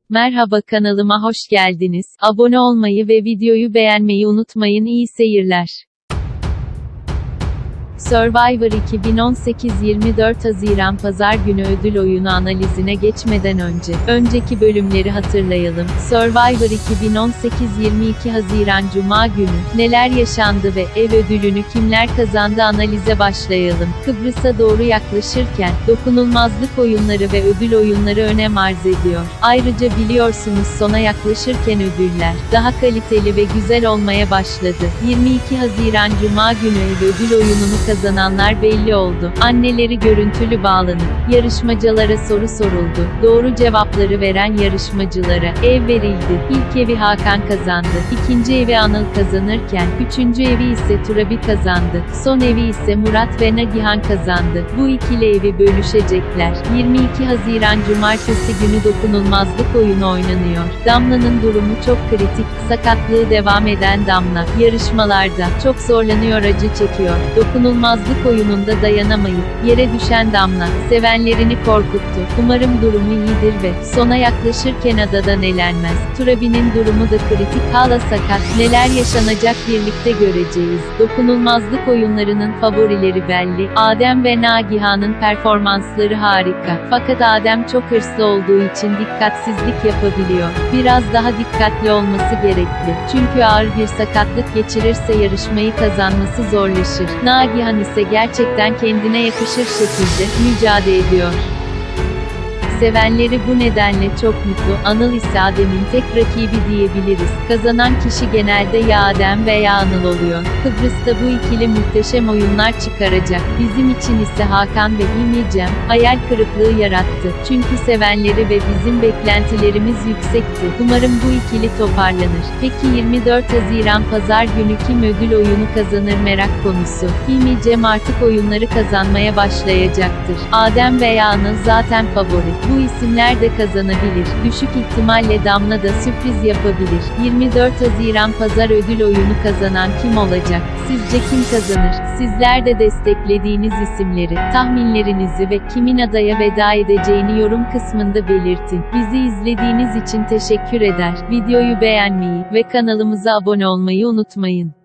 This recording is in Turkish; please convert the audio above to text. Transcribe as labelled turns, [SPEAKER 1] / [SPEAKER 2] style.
[SPEAKER 1] Merhaba, kanalıma hoş geldiniz. Abone olmayı ve videoyu beğenmeyi unutmayın. İyi seyirler. Survivor 2018 24 Haziran Pazar günü ödül oyunu analizine geçmeden önceki bölümleri hatırlayalım. Survivor 2018 22 Haziran Cuma günü neler yaşandı ve ev ödülünü kimler kazandı analize başlayalım. Kıbrıs'a doğru yaklaşırken dokunulmazlık oyunları ve ödül oyunları önem arz ediyor. Ayrıca biliyorsunuz sona yaklaşırken ödüller daha kaliteli ve güzel olmaya başladı. 22 Haziran Cuma günü ev ödül oyununu kazananlar belli oldu. Anneleri görüntülü bağlanıp yarışmacılara soru soruldu. Doğru cevapları veren yarışmacılara ev verildi. İlk evi Hakan kazandı. İkinci evi Anıl kazanırken üçüncü evi ise Turabi kazandı. Son evi ise Murat ve Nagihan kazandı. Bu ikili evi bölüşecekler. 22 Haziran Cumartesi günü dokunulmazlık oyunu oynanıyor. Damla'nın durumu çok kritik. Sakatlığı devam eden Damla yarışmalarda çok zorlanıyor, acı çekiyor. Dokunulmazlık oyununda dayanamayıp yere düşen Damla sevenlerini korkuttu. Umarım durumu iyidir ve sona yaklaşırken adadan elenmez. Turabi'nin durumu da kritik, hala sakat. Neler yaşanacak birlikte göreceğiz. Dokunulmazlık oyunlarının favorileri belli. Adem ve Nagihan'ın performansları harika. Fakat Adem çok hırslı olduğu için dikkatsizlik yapabiliyor. Biraz daha dikkatli olması gerekli. Çünkü ağır bir sakatlık geçirirse yarışmayı kazanması zorlaşır. Nagihan ise gerçekten kendine yakışır şekilde mücadele ediyor. Sevenleri bu nedenle çok mutlu. Anıl ise Adem'in tek rakibi diyebiliriz. Kazanan kişi genelde ya Adem veya Anıl oluyor. Kıbrıs'ta bu ikili muhteşem oyunlar çıkaracak. Bizim için ise Hakan ve İmicem hayal kırıklığı yarattı. Çünkü sevenleri ve bizim beklentilerimiz yüksekti. Umarım bu ikili toparlanır. Peki 24 Haziran Pazar günü kim ödül oyunu kazanır merak konusu. İmicem artık oyunları kazanmaya başlayacaktır. Adem veya Anıl zaten favori. Bu isimler de kazanabilir. Düşük ihtimalle Damla da sürpriz yapabilir. 24 Haziran Pazar ödül oyunu kazanan kim olacak? Sizce kim kazanır? Sizler de desteklediğiniz isimleri, tahminlerinizi ve kimin adaya veda edeceğini yorum kısmında belirtin. Bizi izlediğiniz için teşekkür eder. Videoyu beğenmeyi ve kanalımıza abone olmayı unutmayın.